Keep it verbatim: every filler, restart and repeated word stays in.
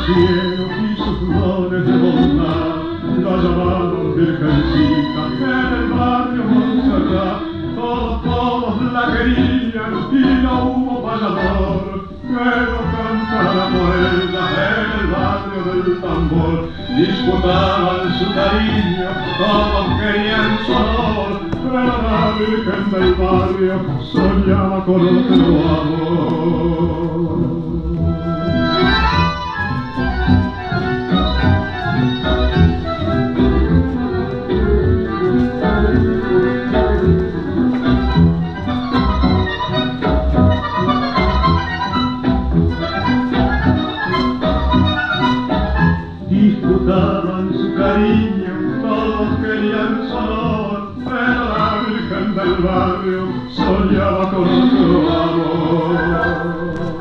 cielo y sus dones de bondad la llamaron Virgencita. En el barrio Montserrat todos, todos la querían y no hubo payador que no cantara por ella. En el barrio del tambor disputaban su cariño, todos querían su amor, pero la Virgen del barrio soñaba con otro amor. Disputaban su cariño, todos querían su amor, pero la Virgen del barrio soñaba con otro amor.